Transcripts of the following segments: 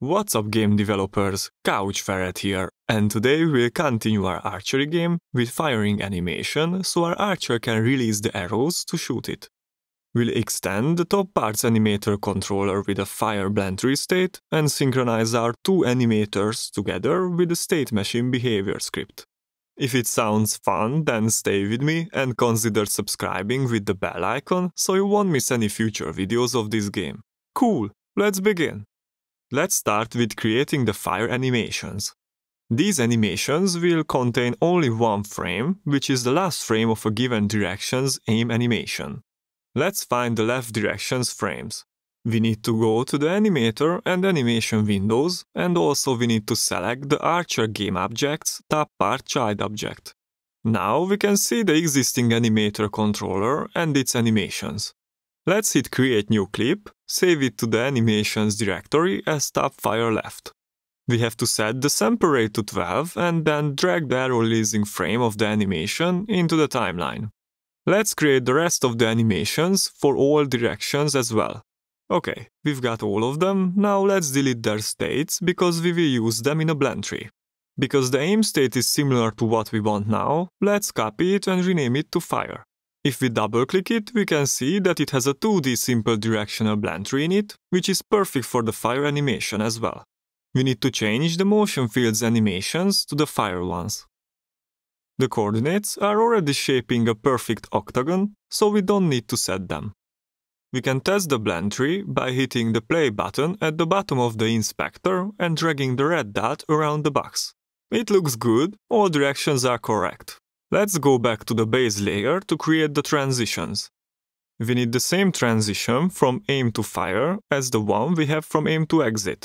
What's up, game developers? CouchFerret here, and today we'll continue our archery game with firing animation so our archer can release the arrows to shoot it. We'll extend the top parts Animator Controller with a fire blend tree state and synchronize our two animators together with the State Machine Behaviour script. If it sounds fun, then stay with me and consider subscribing with the bell icon so you won't miss any future videos of this game. Cool, let's begin! Let's start with creating the fire animations. These animations will contain only one frame, which is the last frame of a given direction's aim animation. Let's find the left direction's frames. We need to go to the Animator and Animation windows, and also we need to select the Archer Game Object's top part child object. Now we can see the existing Animator Controller and its animations. Let's hit Create New Clip, save it to the Animations directory as top fire left. We have to set the sample rate to 12 and then drag the arrow releasing frame of the animation into the timeline. Let's create the rest of the animations for all directions as well. Okay, we've got all of them, now let's delete their states because we will use them in a blend tree. Because the aim state is similar to what we want now, let's copy it and rename it to fire. If we double-click it, we can see that it has a 2D Simple Directional Blend Tree in it, which is perfect for the fire animation as well. We need to change the motion fields animations to the fire ones. The coordinates are already shaping a perfect octagon, so we don't need to set them. We can test the blend tree by hitting the play button at the bottom of the inspector and dragging the red dot around the box. It looks good, all directions are correct. Let's go back to the base layer to create the transitions. We need the same transition from aim to fire as the one we have from aim to exit.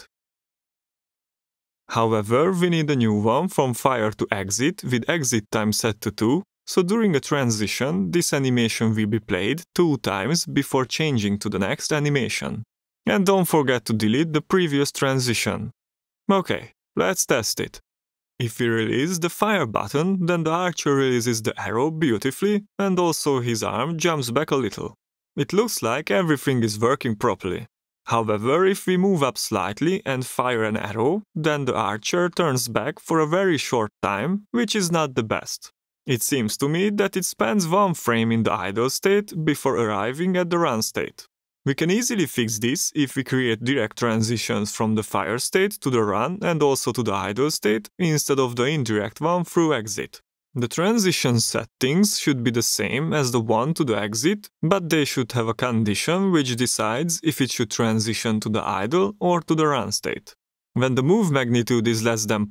However, we need a new one from fire to exit with exit time set to 2, so during a transition, this animation will be played 2 times before changing to the next animation. And don't forget to delete the previous transition. Okay, let's test it. If we release the fire button, then the archer releases the arrow beautifully and also his arm jumps back a little. It looks like everything is working properly. However, if we move up slightly and fire an arrow, then the archer turns back for a very short time, which is not the best. It seems to me that it spends one frame in the idle state before arriving at the run state. We can easily fix this if we create direct transitions from the fire state to the run and also to the idle state instead of the indirect one through exit. The transition settings should be the same as the one to the exit, but they should have a condition which decides if it should transition to the idle or to the run state. When the move magnitude is less than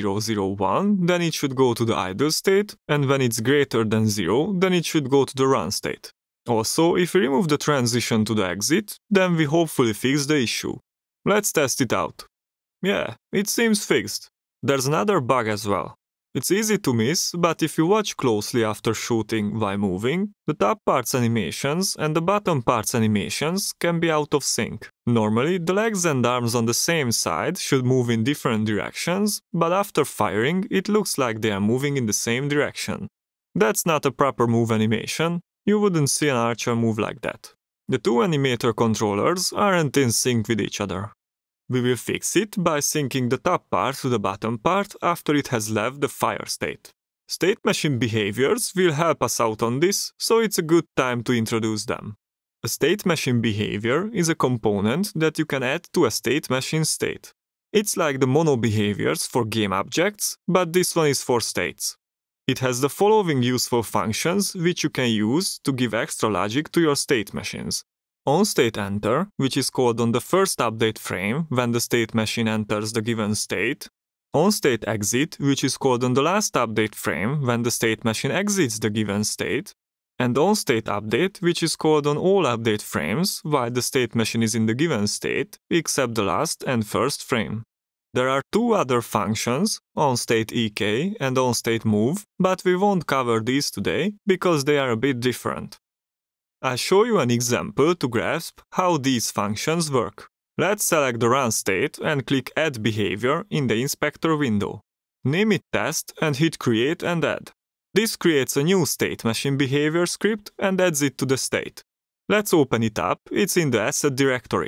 0.001, then it should go to the idle state, and when it's greater than 0, then it should go to the run state. Also, if we remove the transition to the exit, then we hopefully fix the issue. Let's test it out. Yeah, it seems fixed. There's another bug as well. It's easy to miss, but if you watch closely after shooting while moving, the top parts animations and the bottom parts animations can be out of sync. Normally, the legs and arms on the same side should move in different directions, but after firing, it looks like they are moving in the same direction. That's not a proper move animation. You wouldn't see an archer move like that. The two Animator controllers aren't in sync with each other. We will fix it by syncing the top part to the bottom part after it has left the fire state. State Machine Behaviours will help us out on this, so it's a good time to introduce them. A State Machine Behaviour is a component that you can add to a State Machine state. It's like the mono behaviors for game objects, but this one is for states. It has the following useful functions which you can use to give extra logic to your state machines. OnStateEnter, which is called on the first update frame when the state machine enters the given state. OnStateExit, which is called on the last update frame when the state machine exits the given state. And OnStateUpdate, which is called on all update frames while the state machine is in the given state, except the last and first frame. There are two other functions, OnStateEK and OnStateMove, but we won't cover these today because they are a bit different. I'll show you an example to grasp how these functions work. Let's select the run state and click Add Behavior in the inspector window. Name it Test and hit Create and Add. This creates a new State Machine Behavior script and adds it to the state. Let's open it up, it's in the asset directory.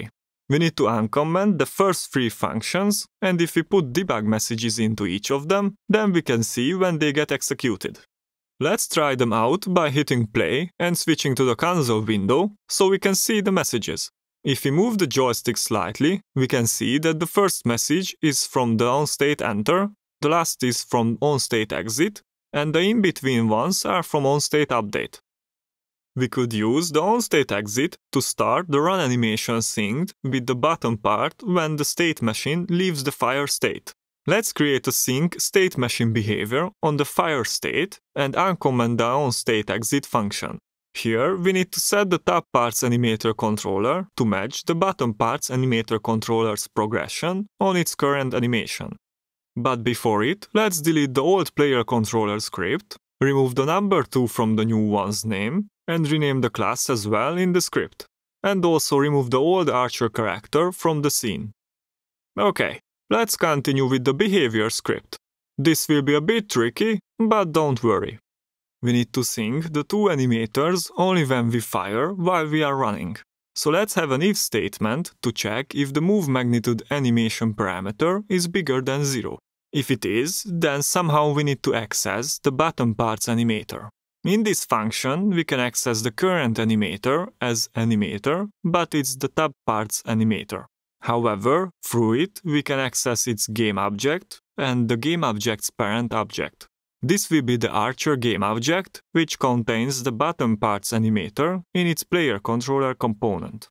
We need to uncomment the first 3 functions, and if we put debug messages into each of them, then we can see when they get executed. Let's try them out by hitting play and switching to the console window so we can see the messages. If we move the joystick slightly, we can see that the first message is from the onState enter, the last is from onState exit, and the in-between ones are from onState update. We could use the onState exit to start the run animation synced with the bottom part when the state machine leaves the fire state. Let's create a sync state machine behavior on the fire state and uncomment the onState exit function. Here we need to set the top part's Animator Controller to match the bottom part's Animator Controller's progression on its current animation. But before it, let's delete the old player controller script, remove the number 2 from the new one's name, and rename the class as well in the script. And also remove the old archer character from the scene. Okay, let's continue with the behavior script. This will be a bit tricky, but don't worry. We need to sync the 2 animators only when we fire while we are running. So let's have an if statement to check if the move magnitude animation parameter is bigger than 0. If it is, then somehow we need to access the bottom part's animator. In this function, we can access the current animator as animator, but it's the top part's animator. However, through it, we can access its game object and the game object's parent object. This will be the archer game object, which contains the bottom part's animator in its player controller component.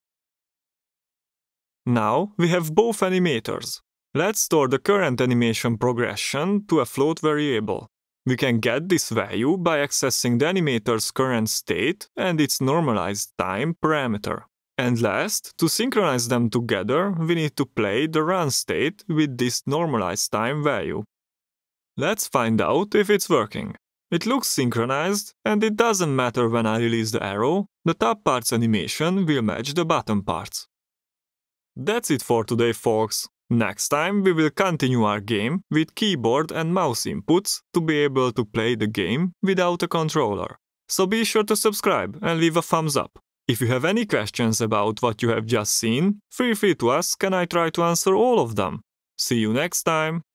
Now we have both animators. Let's store the current animation progression to a float variable. We can get this value by accessing the animator's current state and its normalized time parameter. And last, to synchronize them together, we need to play the run state with this normalized time value. Let's find out if it's working. It looks synchronized, and it doesn't matter when I release the arrow, the top part's animation will match the bottom part's. That's it for today, folks. Next time we will continue our game with keyboard and mouse inputs to be able to play the game without a controller. So be sure to subscribe and leave a thumbs up. If you have any questions about what you have just seen, feel free to ask and I try to answer all of them. See you next time!